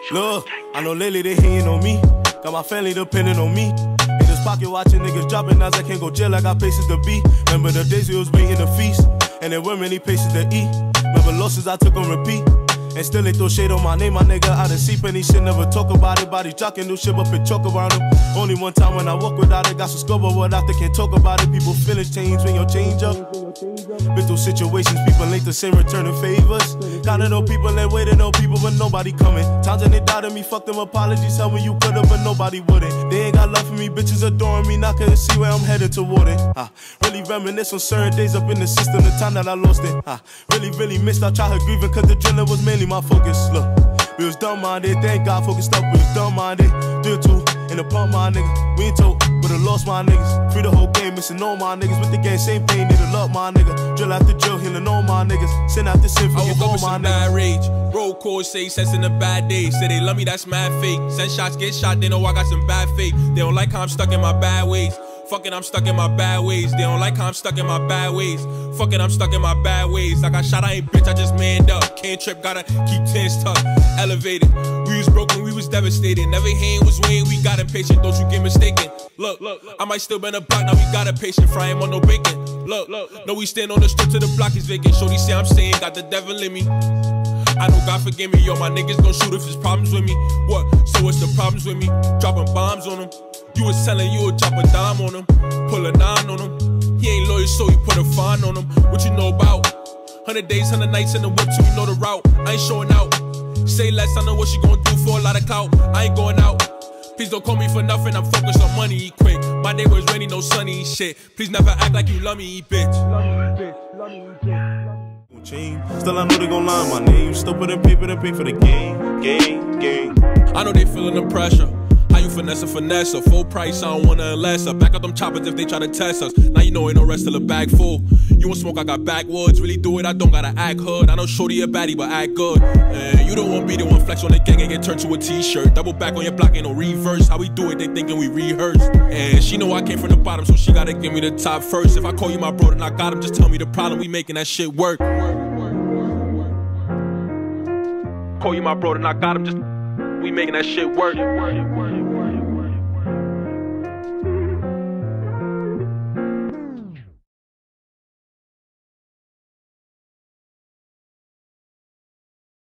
Look, I know lately they hating on me. Got my family depending on me. In this pocket watching niggas dropping as I can't go jail, I got places to be. Remember the days we was waiting to feast, and there weren't many places to eat. Remember losses I took on repeat, and still they throw shade on my name, my nigga. I done see plenty shit, never talk about it. Body jocking, new shit up and choke around them. Only one time when I walk without it, got some scuba without it, can't talk about it. People feelings change when you change up. Been through situations, people ain't the same, returning favors. Kinda know people and waiting on people, but nobody coming. Times when they doubted me, fuck them apologies, tell me you could've, but nobody wouldn't. They ain't got love for me, bitches adoring me, not couldn't see where I'm headed toward it. Really reminisce on certain days up in the system, the time that I lost it. Really missed our childhood grieving, cause the drilling was mainly my focus. Look, we was dumb-minded, thank God focused up, we was dumb-minded. 3 or 2 in the pump, my nigga. We ain't told, would've lost my niggas. Free the whole game, missing all my niggas. With the game, same pain, need to love my nigga. Drill after drill, healing all my niggas. Sin after sin, forgive all my niggas. Bad rage. Roll calls say sense in the bad days. Say they love me, that's mad fake. Send shots, get shot, they know I got some bad faith. They don't like how I'm stuck in my bad ways. Fucking, I'm stuck in my bad ways. They don't like how I'm stuck in my bad ways. Fucking, I'm stuck in my bad ways. I got shot, I ain't bitch, I just manned up. Can't trip, gotta keep tens tucked. Elevated, we was broken, we was devastated. Never hand was weighing, we got impatient, don't you get mistaken. Look, I might still been a block, now we got a patient. Fry him on no bacon. Look, no, we stand on the strip till the block is vacant. Shorty say I'm saying, got the devil in me. I know God forgive me, yo, my niggas gon' shoot if there's problems with me. What? So what's the problems with me? Dropping bombs on them. You was telling you would drop a dime on him, pull a 9 on him. He ain't loyal, so he put a fine on him. What you know about 100 days, 100 nights in the whip till you know the route. I ain't showing out. Say less, I know what she gon' do for a lot of clout. I ain't going out. Please don't call me for nothing, I'm focused on money, eat quick. My day was rainy, no sunny, shit. Please never act like you love me, bitch. Still I know they gon' lie my name. Still put in paper to pay for the game. I know they feeling the pressure. How you finesse a full price, I don't wanna less. Back up them choppers if they try to test us. Now you know ain't no rest till the bag full. You want smoke, I got backwoods. Really do it, I don't gotta act hood. I know shorty a baddie, but act good. And you don't want be the one flex on the gang and get turned to a t-shirt. Double back on your block, ain't no reverse. How we do it, they thinking we rehearse. And she know I came from the bottom, so she gotta give me the top first. If I call you my bro, then I got him, just tell me the problem, we making that shit work. Call you my bro, then I got him, just we making that shit work.